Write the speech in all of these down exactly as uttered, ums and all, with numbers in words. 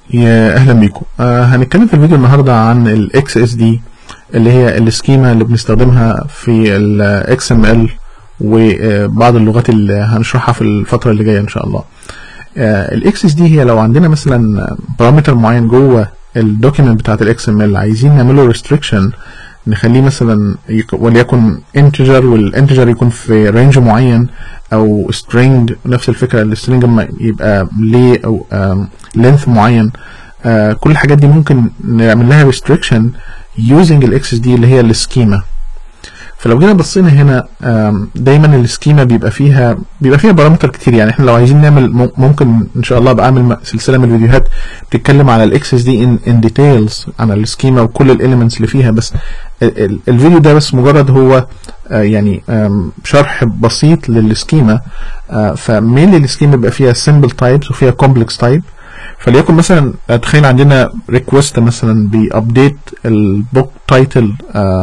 يا اهلا بيكم. آه هنتكلم في الفيديو النهارده عن ال إكس إس دي اللي هي السكيما اللي بنستخدمها في ال إكس إم إل وبعض اللغات اللي هنشرحها في الفتره اللي جايه ان شاء الله. آه ال إكس إس دي هي لو عندنا مثلا بارامتر معين جوه الدوكيمنت بتاعت ال إكس إم إل عايزين نعمله ريستريكشن، نخليه مثلا وليكن انتجر، والانتجر يكون في رينج معين، او string نفس الفكره. السترينج لما يبقى ليه او لينث معين، آه كل الحاجات دي ممكن نعمل لها restriction using ال إكس إس دي اللي هي السكيما. فلو جينا بصينا هنا، دايما السكيما بيبقى فيها بيبقى فيها بارامتر كتير. يعني احنا لو عايزين نعمل، ممكن ان شاء الله بعمل سلسله من الفيديوهات بتتكلم على الاكس اس دي ان ديتيلز عن السكيما وكل الاليمنتس اللي فيها، بس الفيديو ده بس مجرد هو يعني شرح بسيط للسكيما. فمين السكيما بيبقى فيها سمبل تايبس وفيها كومبلكس تايب. فليكن مثلا تخيل عندنا ريكوست مثلا بيابديت البوك تايتل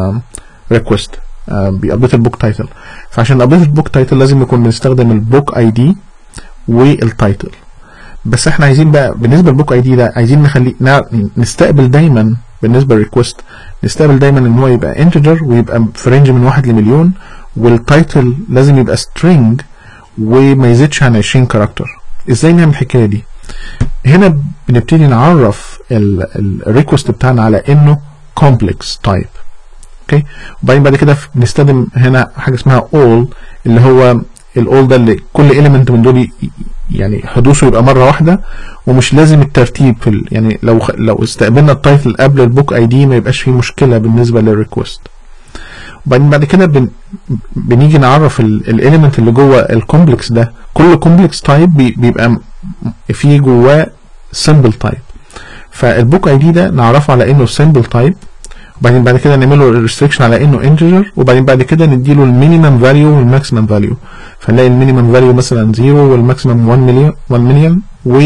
ريكوست، بيابديت البوك تايتل. فعشان ابديت البوك تايتل لازم يكون بنستخدم البوك اي دي والتايتل. بس احنا عايزين بقى بالنسبه للبوك اي دي ده عايزين نخليه نستقبل دايما بالنسبه للريكوست، نستقبل دايما ان هو يبقى انتجر ويبقى في رينج من واحد لمليون، والتايتل لازم يبقى سترينج وما يزيدش عن عشرين كاركتر. ازاي نعمل الحكايه دي؟ هنا بنبتدي نعرف الريكوست بتاعنا على انه كومبلكس تايب. اوكي، وبعدين بعد كده بنستخدم هنا حاجه اسمها all، اللي هو الاول ده اللي كل element من دول يعني حدوثه يبقى مره واحده، ومش لازم الترتيب في ال... يعني لو لو استقبلنا التايتل قبل البوك اي دي ما يبقاش فيه مشكله بالنسبه للريكوست. وبعدين بعد كده بن... بنيجي نعرف الاليمنت اللي جوه الكومبلكس ده. كل كومبلكس تايب بي... بيبقى فيه جواه سمبل تايب. فالبوك اي دي ده نعرفه على انه سمبل تايب، وبعدين بعد كده نعمله ريستريكشن على انه انتجر، وبعدين بعد كده نديله المينيمم فاليو والماكسيمم فاليو. فنلاقي المينيمم فاليو مثلا صفر والماكسيمم واحد مليون واحد مليون.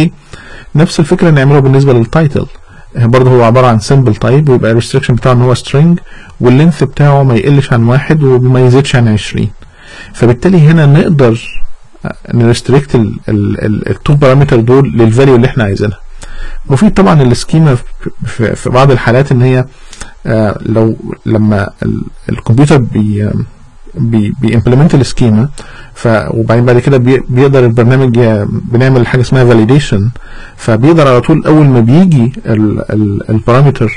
ونفس الفكره نعمله بالنسبه للتايتل، برضه هو عباره عن سمبل تايب، ويبقى الريستريكشن بتاعه ان هو سترينج، واللينث بتاعه ما يقلش عن واحد وما يزيدش عن عشرين. فبالتالي هنا نقدر نريستريكت التو بارامتر دول للفاليو اللي احنا عايزينها. مفيد طبعا السكيما في, في بعض الحالات ان هي آه لو لما الكمبيوتر بي بي بيمبلمنت السكيما، ف وبعدين بعد كده بي بيقدر البرنامج بنعمل حاجه اسمها فاليديشن، فبيقدر على طول اول ما بيجي البارامتر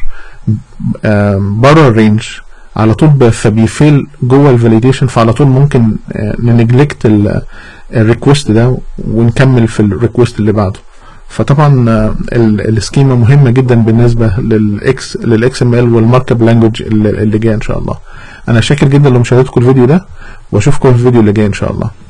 آه بره الرينج على طول فبيفيل جوه الفاليديشن، فعلى طول ممكن آه ننجلكت الريكوست ده ونكمل في الريكوست اللي بعده. فطبعا السكيما مهمه جدا بالنسبه للاكس للاكس ام ال والمارك اب لانجوج اللي جايه ان شاء الله. انا شاكر جدا لمشاهدتكم الفيديو ده، واشوفكم في الفيديو اللي جاي ان شاء الله.